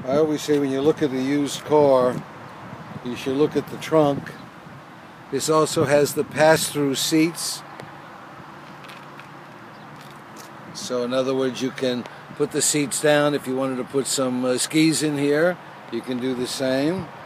I always say when you look at a used car, you should look at the trunk. This also has the pass-through seats. So in other words, you can put the seats down. If you wanted to put some skis in here, you can do the same.